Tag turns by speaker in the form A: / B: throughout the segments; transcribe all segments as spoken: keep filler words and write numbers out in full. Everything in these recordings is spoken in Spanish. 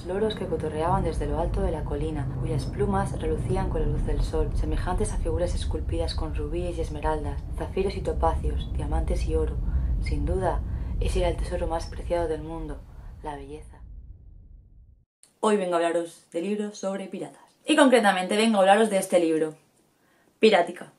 A: loros que cotorreaban desde lo alto de la colina, cuyas plumas relucían con la luz del sol, semejantes a figuras esculpidas con rubíes y esmeraldas, zafiros y topacios, diamantes y oro. Sin duda, ese era el tesoro más preciado del mundo, la belleza. Hoy vengo a hablaros de libros sobre piratas. Y concretamente vengo a hablaros de este libro, Pirática.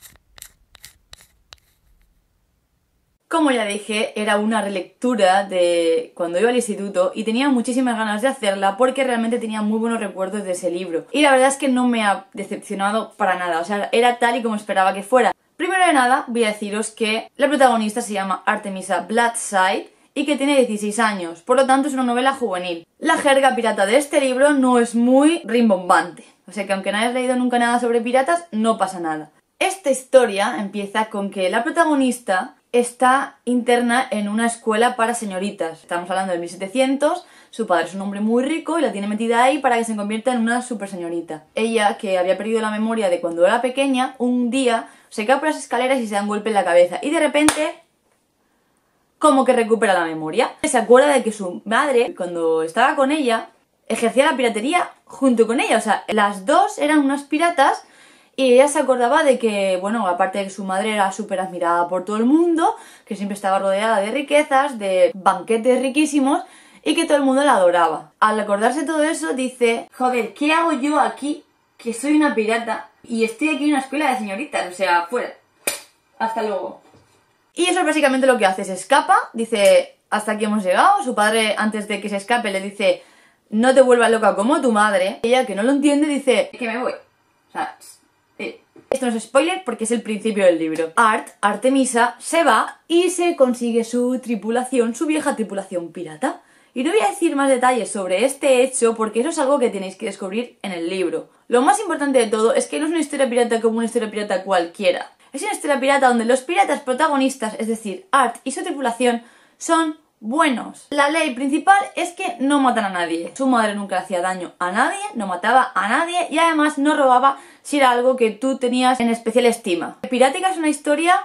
A: Como ya dije, era una relectura de cuando iba al instituto y tenía muchísimas ganas de hacerla porque realmente tenía muy buenos recuerdos de ese libro. Y la verdad es que no me ha decepcionado para nada, o sea, era tal y como esperaba que fuera. Primero de nada, voy a deciros que la protagonista se llama Artemisa Bloodside y que tiene dieciséis años, por lo tanto es una novela juvenil. La jerga pirata de este libro no es muy rimbombante, o sea que aunque no hayas leído nunca nada sobre piratas, no pasa nada. Esta historia empieza con que la protagonista está interna en una escuela para señoritas. Estamos hablando de mil setecientos, su padre es un hombre muy rico y la tiene metida ahí para que se convierta en una super señorita. Ella, que había perdido la memoria de cuando era pequeña, un día se cae por las escaleras y se da un golpe en la cabeza y de repente como que recupera la memoria. Se acuerda de que su madre, cuando estaba con ella, ejercía la piratería junto con ella, o sea, las dos eran unas piratas. Y ella se acordaba de que, bueno, aparte de que su madre era súper admirada por todo el mundo, que siempre estaba rodeada de riquezas, de banquetes riquísimos, y que todo el mundo la adoraba. Al acordarse de todo eso, dice, joder, ¿qué hago yo aquí? Que soy una pirata, y estoy aquí en una escuela de señoritas, o sea, fuera. Hasta luego. Y eso es básicamente lo que hace, se escapa, dice, hasta aquí hemos llegado. Su padre, antes de que se escape, le dice, no te vuelvas loca como tu madre. Ella, que no lo entiende, dice, que me voy. O sea... Esto no es spoiler porque es el principio del libro. Art, Artemisa, se va y se consigue su tripulación, su vieja tripulación pirata. Y no voy a decir más detalles sobre este hecho porque eso es algo que tenéis que descubrir en el libro. Lo más importante de todo es que no es una historia pirata como una historia pirata cualquiera. Es una historia pirata donde los piratas protagonistas, es decir, Art y su tripulación, son buenos. La ley principal es que no matan a nadie. Su madre nunca le hacía daño a nadie, no mataba a nadie y además no robaba si era algo que tú tenías en especial estima. Pirática es una historia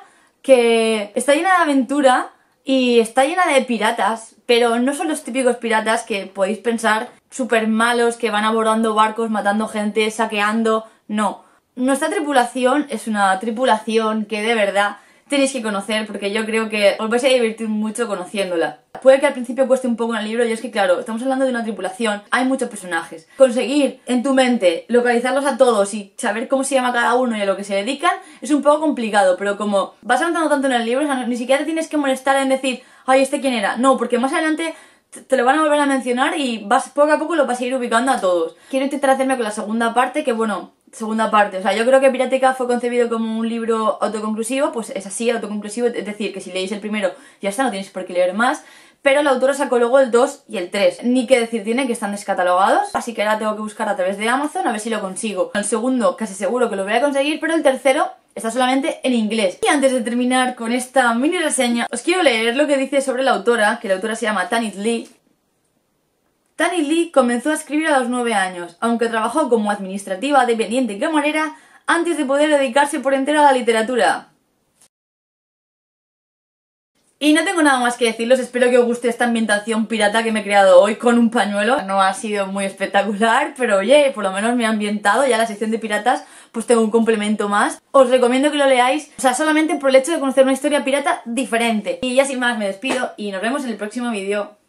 A: que está llena de aventura y está llena de piratas, pero no son los típicos piratas que podéis pensar súper malos que van abordando barcos, matando gente, saqueando. No. Nuestra tripulación es una tripulación que de verdad tenéis que conocer porque yo creo que os vais a divertir mucho conociéndola. Puede que al principio cueste un poco en el libro y es que claro, estamos hablando de una tripulación, hay muchos personajes. Conseguir en tu mente localizarlos a todos y saber cómo se llama cada uno y a lo que se dedican es un poco complicado, pero como vas avanzando tanto en el libro, o sea, ni siquiera te tienes que molestar en decir, ay, ¿este quién era? No, porque más adelante te lo van a volver a mencionar y vas poco a poco lo vas a ir ubicando a todos. Quiero intentar hacerme con la segunda parte que bueno... Segunda parte, o sea, yo creo que Pirática fue concebido como un libro autoconclusivo, pues es así, autoconclusivo, es decir, que si leéis el primero ya está, no tienes por qué leer más, pero la autora sacó luego el dos y el tres, ni que decir tiene que están descatalogados, así que ahora tengo que buscar a través de Amazon a ver si lo consigo. El segundo casi seguro que lo voy a conseguir, pero el tercero está solamente en inglés. Y antes de terminar con esta mini reseña, os quiero leer lo que dice sobre la autora, que la autora se llama Tanith Lee. Tanith Lee comenzó a escribir a los nueve años, aunque trabajó como administrativa, dependiente y camarera antes de poder dedicarse por entero a la literatura. Y no tengo nada más que deciros, espero que os guste esta ambientación pirata que me he creado hoy con un pañuelo. No ha sido muy espectacular, pero oye, por lo menos me he ambientado, ya la sección de piratas pues tengo un complemento más. Os recomiendo que lo leáis, o sea, solamente por el hecho de conocer una historia pirata diferente. Y ya sin más me despido y nos vemos en el próximo vídeo.